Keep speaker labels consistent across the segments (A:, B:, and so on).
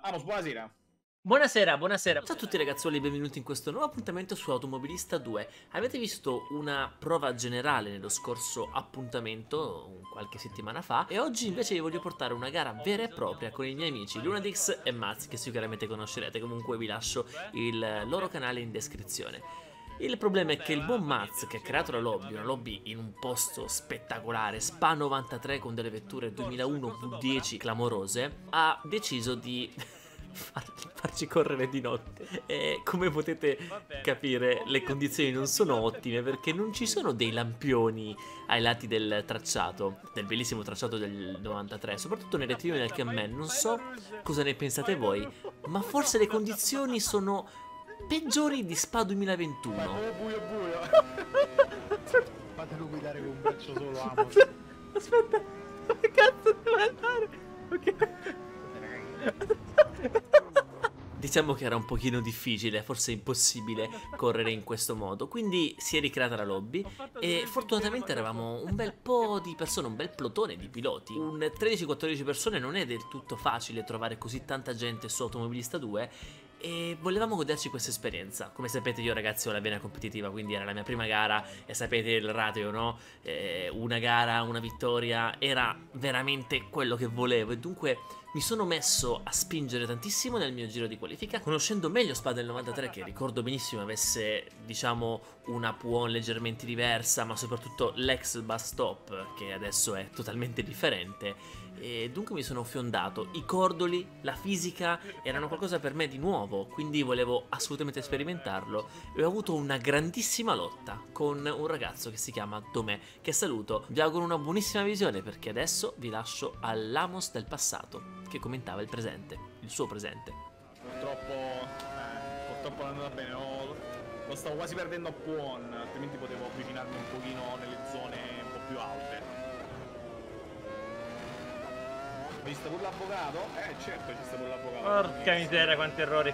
A: Amos, buonasera.
B: Buonasera, buonasera. Ciao a tutti ragazzuoli, benvenuti in questo nuovo appuntamento su Automobilista 2. Avete visto una prova generale nello scorso appuntamento, qualche settimana fa, e oggi invece vi voglio portare una gara vera e propria con i miei amici Lunadix e Maz, che sicuramente conoscerete, comunque vi lascio il loro canale in descrizione. Il problema è che il buon Maz, che ha creato la lobby, una lobby in un posto spettacolare, Spa 93 con delle vetture 2001 V10 clamorose, ha deciso di farci correre di notte. E come potete capire, le condizioni non sono ottime perché non ci sono dei lampioni ai lati del tracciato, del bellissimo tracciato del 93, soprattutto nelle rettilinee del Cammen. Non so cosa ne pensate voi, ma forse le condizioni sono peggiori di Spa 2021.
A: Buio buio.
C: Fatelo guidare con un braccio solo, Amos.
B: Aspetta, dove cazzo devo andare? Ok. Diciamo che era un pochino difficile, forse impossibile correre in questo modo, quindi si è ricreata la lobby e fortunatamente eravamo un bel po' di persone, un bel plotone di piloti. Un 13-14 persone non è del tutto facile trovare così tanta gente su Automobilista 2 e volevamo goderci questa esperienza. Come sapete io ragazzi ho la vena competitiva, quindi era la mia prima gara e sapete il ratio, no? Una gara, una vittoria, era veramente quello che volevo e dunque mi sono messo a spingere tantissimo nel mio giro di qualifica, conoscendo meglio Spa del 93 che ricordo benissimo avesse, diciamo, una Puon leggermente diversa, ma soprattutto l'ex bus stop che adesso è totalmente differente. E dunque mi sono fiondato, i cordoli, la fisica erano qualcosa per me di nuovo, quindi volevo assolutamente sperimentarlo e ho avuto una grandissima lotta con un ragazzo che si chiama Domè, che saluto. Vi auguro una buonissima visione perché adesso vi lascio all'Amos del passato che commentava il presente, il suo presente.
A: Purtroppo non è andata bene, lo stavo quasi perdendo a Puon, altrimenti potevo avvicinarmi un pochino nelle zone un po' più alte. Ho visto pure l'avvocato? Certo ci sta pure l'avvocato.
D: Porca miseria, quanti errori.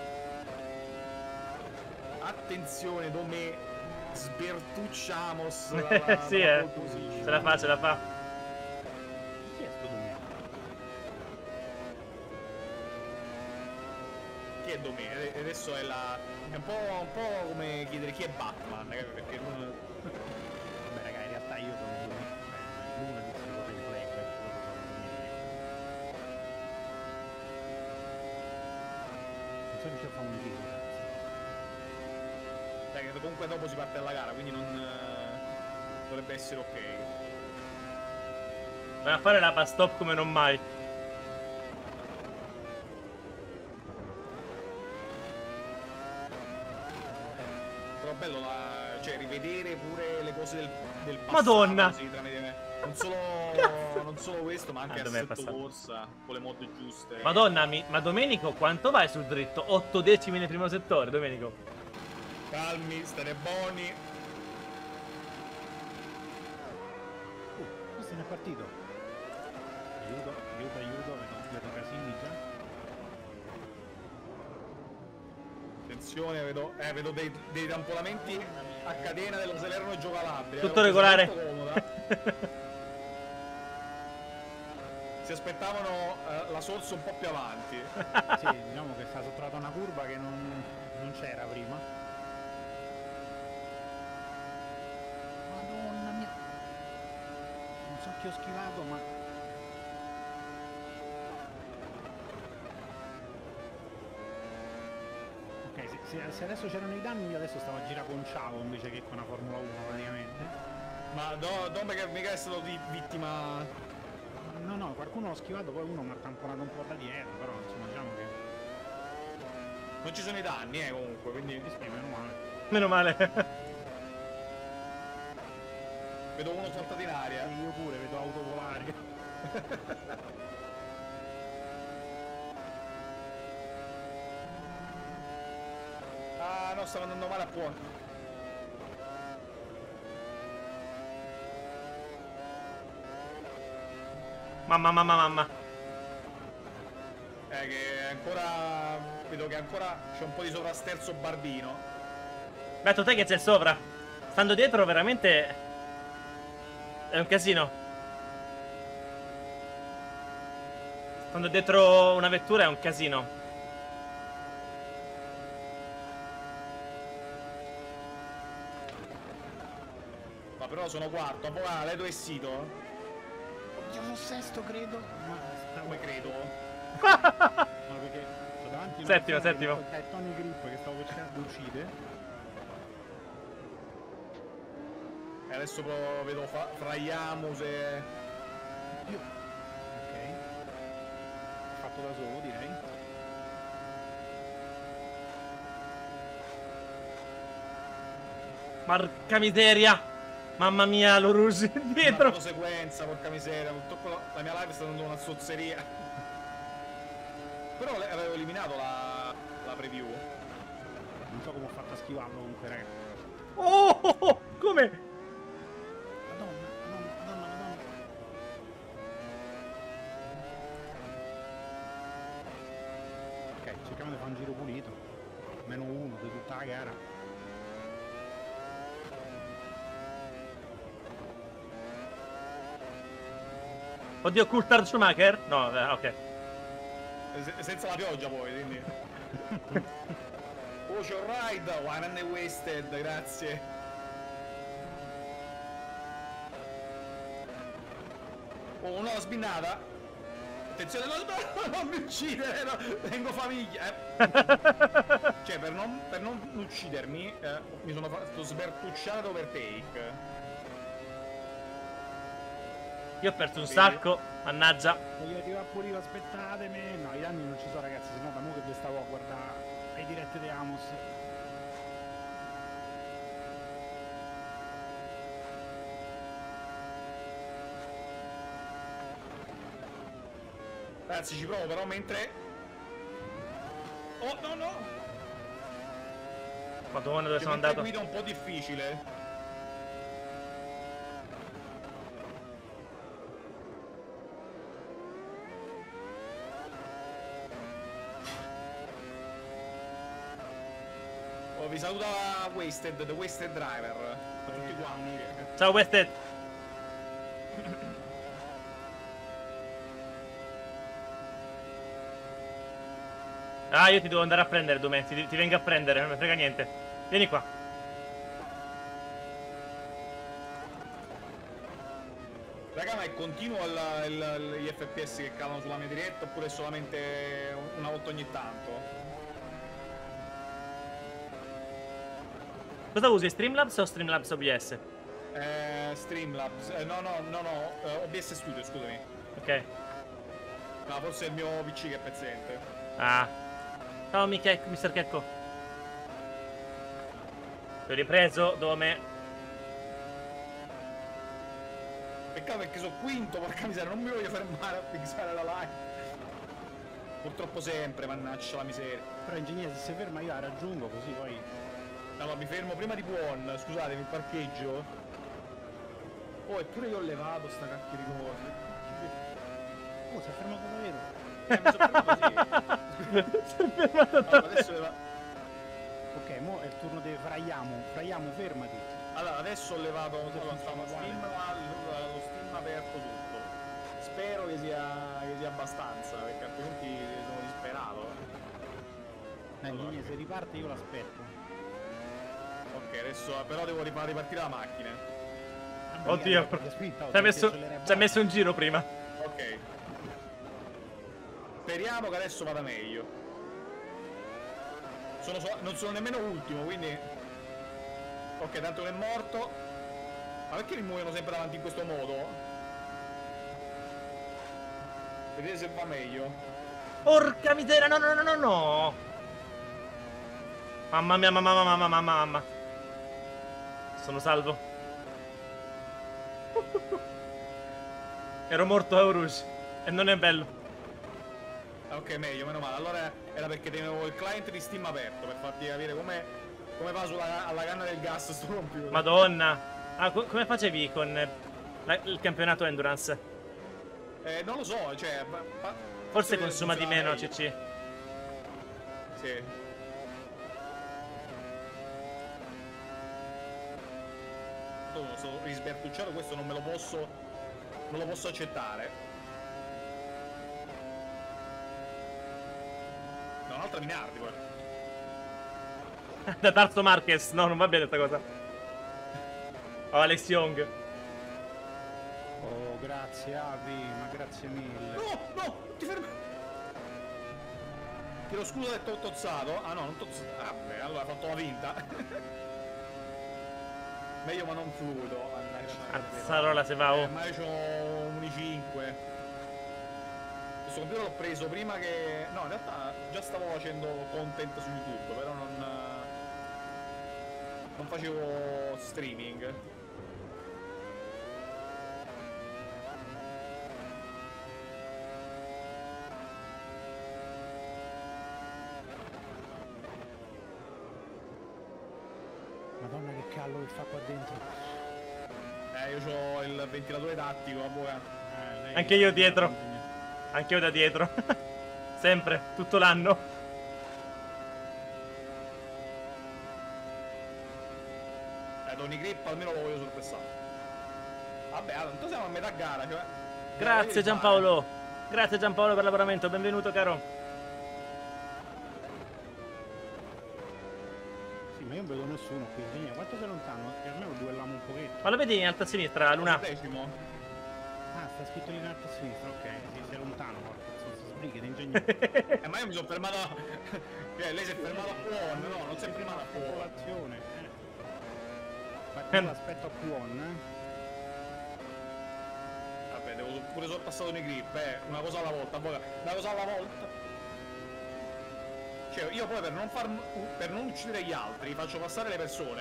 A: Attenzione, Domè, sbertucciamos.
D: Sì, ce la fa, ce la fa.
C: Chi è sto Domè?
A: Chi è Domè? Adesso è la... è un po' come chiedere chi è Batman, perché non...
C: Vabbè raga, in realtà io sono l'una di questi vorrei Black. Non so riuscire a fare un giro, cazzo.
A: Dai, che comunque dopo si parte dalla gara, quindi non... dovrebbe essere ok.
D: Vai a fare la bus stop come non mai.
A: Però bello cioè rivedere pure le cose del passato.
D: Madonna!
A: Così, tramite me. Non solo questo, ma anche
D: dov'è
A: assetto
D: passato?
A: corsa, con le mod giuste.
D: Madonna, ma Domenico quanto vai sul dritto? 8 decimi nel primo settore, Domenico.
A: Calmi, state buoni.
C: Questo ne è partito. Aiuto, vedo casini già.
A: Attenzione, vedo dei tamponamenti a catena dello Salerno-Reggio Calabria.
D: Tutto regolare.
A: Molto comoda. Si aspettavano la sorsa un po' più avanti.
C: Sì, diciamo che sta sottratto una curva che non c'era prima. Madonna mia. Non so che ho schivato, ma... Ok, se adesso c'erano i danni, io adesso stavo a girare con Ciao invece che con una Formula 1 praticamente.
A: Ma mica è stato vittima...
C: No, qualcuno l'ho schivato, poi uno mi ha tamponato un po' da dietro, però insomma diciamo che...
A: Non ci sono i danni, comunque, quindi...
C: Sì, meno male.
D: Meno male.
A: Vedo uno saltato in aria.
C: Io pure vedo auto volare.
A: Ah no, stavo andando male a Puon.
D: Mamma.
A: Che ancora... vedo che ancora c'è un po' di sovrasterzo Barbino.
D: Beato te che c'è sopra. Stando dietro veramente è un casino. Quando dietro una vettura è un casino.
A: Ma però sono quarto. Poi lei dove è sito?
C: Oddio, sono sesto, credo. Ma
A: Come credo?
C: No, perché c'ho davanti una
D: Settimo,
C: persona
D: settimo.
C: che è Tony Grip che stavo cercando di uccidere.
A: E adesso però vedo fraiamo se...
C: Oddio. Ok. Fatto da solo, direi.
D: Porca miseria. Mamma mia, lo rusi dietro.
A: Una sequenza, porca miseria. Purtroppo la mia live sta dando una zozzeria. Però avevo eliminato la preview.
C: Non so come ho fatto a schivarlo comunque, raga.
D: Oh, come?
C: Madonna, madonna, madonna, madonna. Ok, cerchiamo di fare un giro pulito. Meno uno di tutta la gara.
D: Oddio, Coulthard Schumacher? No, ok.
A: Senza la pioggia poi, quindi... Oh, c'è un ride! One and wasted, grazie. Oh, una sbinnata. Attenzione, non mi uccidere, no, tengo famiglia. Cioè, per non uccidermi, mi sono fatto sbertucciare overtake.
D: Io ho perso un sacco, mannaggia.
C: Voglio arrivare pure io, aspettatemi. No, i danni non ci sono, ragazzi, sennò da mo' che vi stavo a guardare le dirette di Amos.
A: Ragazzi, ci provo però mentre... Oh, no, no!
D: Madonna, dove sono
A: Mentre
D: andato?
A: guida un po' difficile. Oh, vi saluta Wasted, The Wasted Driver. Per tutti quanti.
D: Ciao, Wested. Ah, io ti devo andare a prendere, Dume. Ti vengo a prendere, non mi frega niente. Vieni qua.
A: Raga, ma è continuo gli FPS che calano sulla mia diretta oppure è solamente una volta ogni tanto?
D: Cosa usi, Streamlabs o Streamlabs OBS?
A: Streamlabs, no, OBS Studio, scusami.
D: Ok.
A: No, forse è il mio PC che è pezzente.
D: Ah. Ciao, Mr. Checco. Ti ho ripreso, Dome.
A: Peccato perché sono quinto, porca miseria, non mi voglio fermare a fissare la live. Purtroppo sempre, mannaggia la miseria.
C: Però ingegnere, se si ferma io la raggiungo, così poi...
A: Allora, mi fermo prima di Buon, scusatemi, il parcheggio. Oh, eppure io ho levato sta cacchio di cose.
C: Oh, si è fermato davvero.
A: Mi sono fermato, sì.
D: Si è fermato
A: Allora, adesso
C: Ok, mo è il turno di Fraiamo. Fraiamo, fermati.
A: Allora, adesso ho levato lo
C: funziona
A: Steam,
C: uguale.
A: lo Steam aperto tutto. Spero che sia abbastanza, perché altrimenti sono disperato.
C: Ingegnere, se riparte io l'aspetto.
A: Ok, adesso però devo ripartire la macchina.
D: Oddio. Ci hai messo un giro prima.
A: Ok. Speriamo che adesso vada meglio. Non sono nemmeno ultimo, quindi... Ok, tanto non è morto. Ma perché mi muoiono sempre davanti in questo modo? Vedete se va meglio.
D: Porca miseria, no, no, no, no, no. Mamma mia, mamma. Sono salvo. Ero morto a Rouge. E non è bello.
A: Ok, meglio, meno male. Allora era perché tenevo il client di Steam aperto per farti capire come va alla canna del gas sto computer.
D: Madonna. Ah, come facevi con il campionato Endurance?
A: Non lo so, cioè...
D: Forse consuma di meno,
A: meglio.
D: CC.
A: Sì. Sono risbertucciato, questo non lo posso accettare. un'altra Minardi poi.
D: Da Tarso Marquez. No, non va bene sta cosa. Oh, Alex Young.
C: Oh, grazie Avi, ma grazie mille.
A: No, no, ti fermi. Chiedo scusa del tozzato. Ah no, non tozzato. Ah, beh, allora ha fatto la finta. Meglio ma non fluido.
D: Cazzarola se va, oh.
A: Ma io c'ho un i5. Questo computer l'ho preso prima che... No, in realtà già stavo facendo content su YouTube, però non facevo streaming.
C: Madonna che callo che fa qua dentro.
A: Io ho il ventilatore tattico,
D: Anche io dietro. Anche io da dietro. Sempre, tutto l'anno.
A: Tony Grip almeno lo voglio sorpressare. Vabbè, allora, intanto siamo a metà gara, cioè...
D: Grazie Giampaolo. Grazie Giampaolo per l'abbonamento, benvenuto caro.
C: Sì, ma io non vedo nessuno qui. Quanto sei lontano? Che almeno duelliamo un pochetto.
D: Ma lo vedi in alto a sinistra, Luna?
A: Decimo.
C: Ah, sta scritto lì in alto a sinistra, ok. Sì, sei lontano, porca. Si sbrighi, ingegnere.
A: Ma io mi sono fermato... lei si è fermata a Puon, no, non si è fermata a Puon.
C: Popolazione, Ma io aspetto a Puon,
A: Vabbè, devo pure sorpassare Tony Grip, una cosa alla volta, una cosa alla volta. Cioè, io poi per non uccidere gli altri, faccio passare le persone.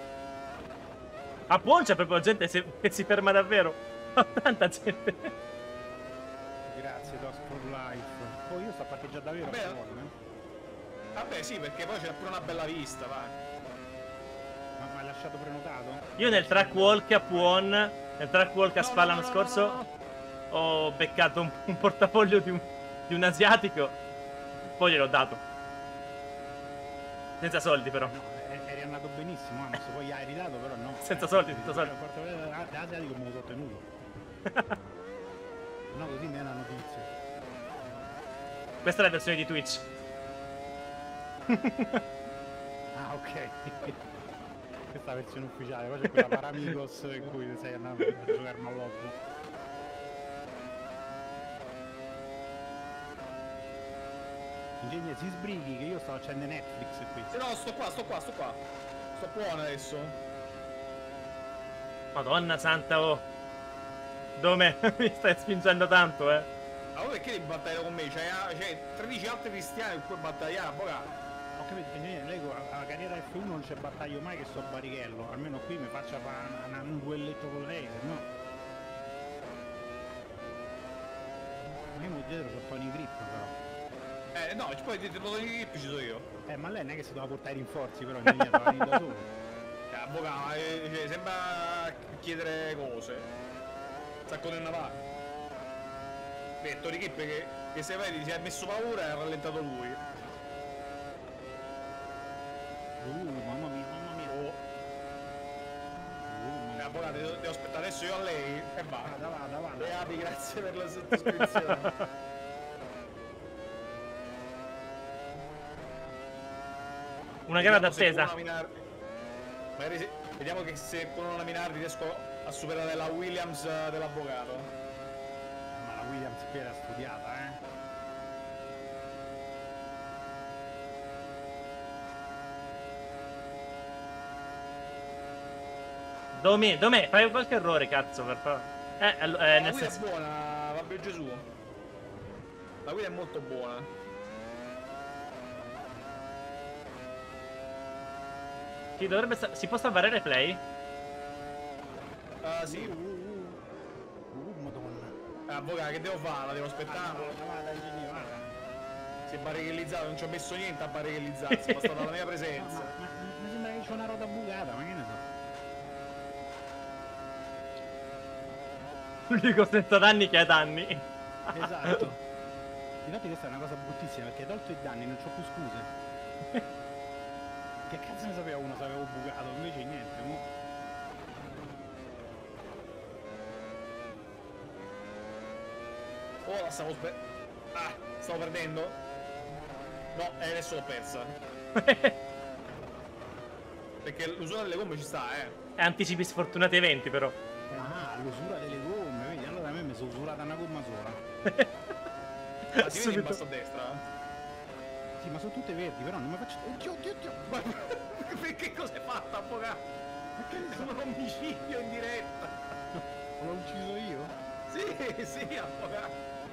D: A Puon c'è proprio gente che si ferma davvero. Tanta gente.
C: Grazie, Dogs for Life. Poi io sto a parcheggiare davvero a Puon,
A: Vabbè, sì, perché poi c'è pure una bella vista, vai.
C: Ma hai lasciato prenotato?
D: Io nel track walk a Puon, nel track walk a Spa l'anno scorso, ho beccato un portafoglio di un asiatico. Poi gliel'ho dato. Senza soldi però.
C: No, eri andato benissimo, Amos, poi hai ridato però no.
D: Senza soldi, senza soldi.
C: Il portafoglio asiatico me lo so tenuto. No, così mi è una notizia.
D: Questa è la versione di Twitch.
C: Ah, ok. Questa è la versione ufficiale, poi c'è quella Paramigos in cui sei andato a giocare mallotto. Ingegnere, si sbrighi che io sto facendo Netflix qui.
A: Sì, no, sto qua. Sto buono adesso.
D: Madonna santa, oh. Dove? Mi stai spingendo tanto,
A: Ma perché devi battagliare con me? C'è 13 altri cristiani con cui battagliare, avvocato.
C: Ho capito, ingegnere, lei alla carriera F1 non c'è battaglio mai che sto a Barichello. Almeno qui mi faccia fare un duelletto con lei, se no. Ma io dietro c'ho Tony Grip però.
A: No, poi dietro di Grip ci sono io.
C: Ma lei non è che si doveva portare i rinforzi però, ingegnere, doveva venire da solo.
A: Avvocato, cioè, sembra chiedere cose. Sacco del Navale. Detto di Grip che se vedi si è messo paura e ha rallentato lui.
C: Mamma mia.
A: Oh. Avvocato, devo aspettare adesso io a lei e va.
C: Vada.
A: E Api, grazie per la sottoscrizione.
D: Una gara d'attesa.
A: Magari vediamo che se con una Minardi riesco a superare la Williams dell'avvocato.
C: Ma la Williams qui era studiata,
D: Dov'è? Fai qualche errore, cazzo, per favore.
A: La
D: nel
A: guida
D: senso...
A: è buona, vabbè Gesù. La guida è molto buona.
D: Si può salvare il replay?
A: Sì.
C: Madonna.
A: Avvocato, che devo fare? La devo aspettare?
C: Vada, ingegnere, vada.
A: Si è barrichelizzato, non ci ho messo niente a barrichellizzarsi, è bastata la mia presenza.
C: Ma mi sembra che c'è una roda bucata, ma che ne so.
D: L'unico senza danni che ha danni.
C: Esatto. Infatti questa è una cosa bruttissima perché tolto i danni non c'ho più scuse. Che cazzo ne sapeva uno se avevo bucato, invece niente, mo.
A: Oh, la stavo stavo perdendo? No, adesso l'ho persa. Perché l'usura delle gomme ci sta,
D: E anticipi sfortunati eventi, però.
C: Ah, l'usura delle gomme, vedi? Allora a me mi sono usurata una gomma sola.
A: Ma si vede in basso a destra?
C: Sì, ma sono tutte verdi, però non mi faccio... Oddio.
A: Ma perché cosa hai fatto, avvocato?
C: Perché ne so?
A: Sono un omicidio in diretta.
C: L'ho ucciso io?
A: Sì, avvocato.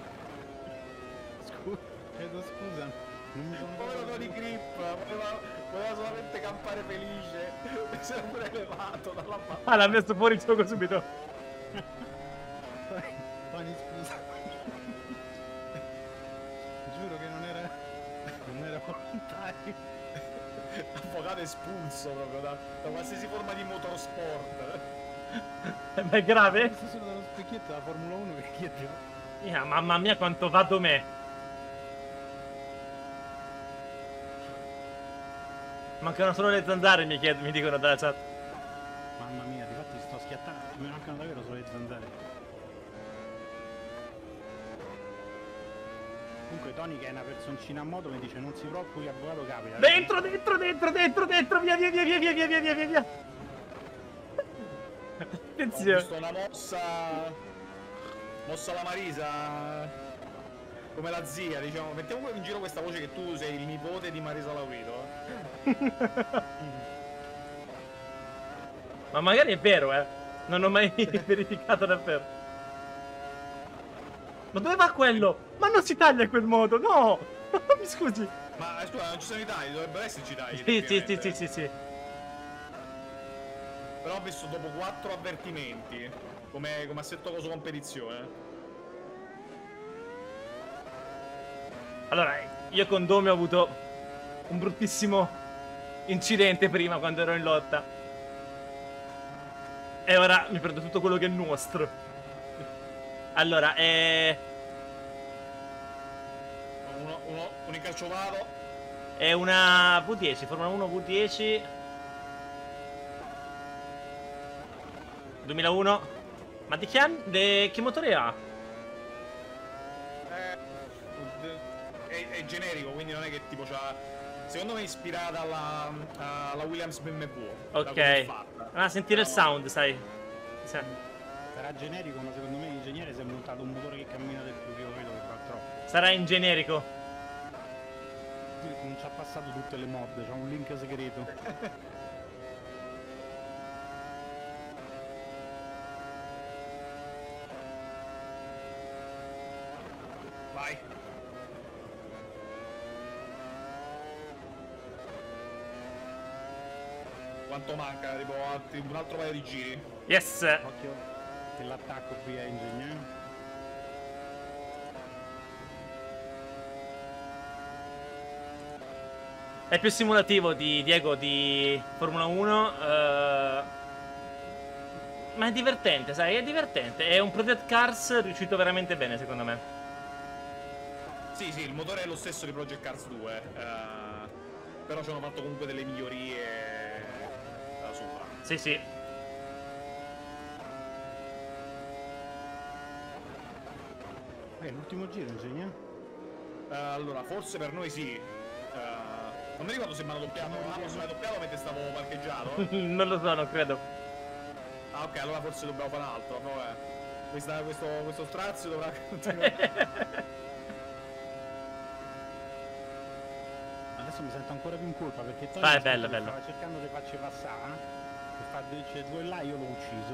C: Chiedo scusa. Non mi sono...
A: Povero Tony Grip, voleva solamente campare felice. Si è pure elevato dalla parte.
D: Ah, l'ha messo fuori il gioco subito.
C: Tony, scusa. Giuro che non era volontario.
A: Avvocato espulso proprio da qualsiasi forma di motorsport.
D: Ma è grave?
C: Questo solo dallo specchietto della Formula 1 che chiede.
D: Mamma mia quanto vado me. Mancano solo le zanzare, mi dicono dalla chat.
C: Mamma mia, difatti sto schiattando. Mi mancano davvero solo le zanzare. Comunque Tony, che è una personcina a moto, mi dice non si preoccupi, avvocato capita.
D: Dentro, via.
A: Ho
D: Attenzione.
A: visto una mossa alla Marisa. Come la zia, diciamo. Mettiamo in giro questa voce che tu sei il nipote di Marisa Laurito.
D: Ma magari è vero, non ho mai verificato davvero. Ma dove va quello? Ma non si taglia in quel modo, no! Mi scusi.
A: Ma scusa, non ci sono i tagli, dovrebbero esserci i tagli.
D: Sì.
A: Però ho visto dopo 4 avvertimenti. Come assetto coso competizione.
D: Allora, io con Dome ho avuto un bruttissimo incidente prima quando ero in lotta. E ora mi prendo tutto quello che è nostro. Allora,
A: Un incalciovado.
D: è una V10, Formula 1 V10 2001. Ma di che anno? Che motore ha?
A: È generico, quindi non è che tipo c'ha. Secondo me è ispirata alla Williams BMW.
D: Ok. Ah, sentire il sound, sai.
C: Sarà generico, ma secondo me l'ingegnere si è montato un motore che cammina del più, che io vedo che va troppo.
D: Sarà in generico.
C: Non ci ha passato tutte le mod, c'ha un link segreto.
A: Vai. Quanto manca? Tipo un altro paio di giri.
D: Yes.
C: Occhio che l'attacco qui è ingegnere.
D: È più simulativo di Diego di Formula 1. Ma è divertente, sai, è divertente. È un Project Cars riuscito veramente bene, secondo me.
A: Sì, il motore è lo stesso di Project Cars 2. Però ci hanno fatto comunque delle migliorie da sopra.
D: Sì.
C: L'ultimo giro, ingegnere?
A: Allora, forse per noi sì. Non mi ricordo se mi hanno doppiato. Se mi ha doppiato mentre stavo parcheggiato.
D: Non lo so, non credo.
A: Ah, ok, allora forse dobbiamo fare un altro. Però questo strazio dovrà continuare.
C: Adesso mi sento ancora più in colpa perché Tony
D: È bello.
C: stava cercando di farci passare. E fa dice due là, io l'ho ucciso.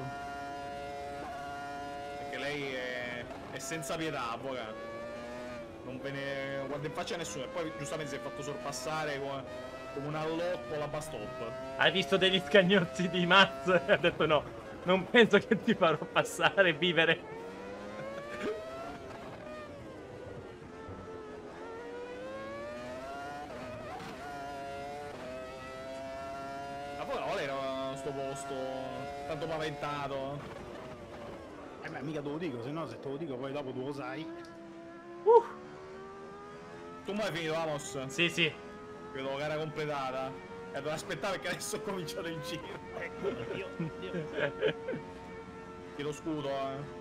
A: Perché lei è senza pietà, avvocato. Non ve ne guarda in faccia a nessuno. E poi giustamente si è fatto sorpassare come un allotto alla bus stop.
D: Hai visto degli scagnozzi di Maz? E ha detto no, non penso che ti farò passare e vivere.
A: Ma poi qual era sto posto tanto paventato?
C: Beh, mica te lo dico, se no se te lo dico poi dopo tu lo sai.
A: Tu mai hai finito, Amos?
D: Sì.
A: Vedo gara completata. E devo aspettare perché adesso ho cominciato il giro.
C: Dio.
A: Tiro scudo,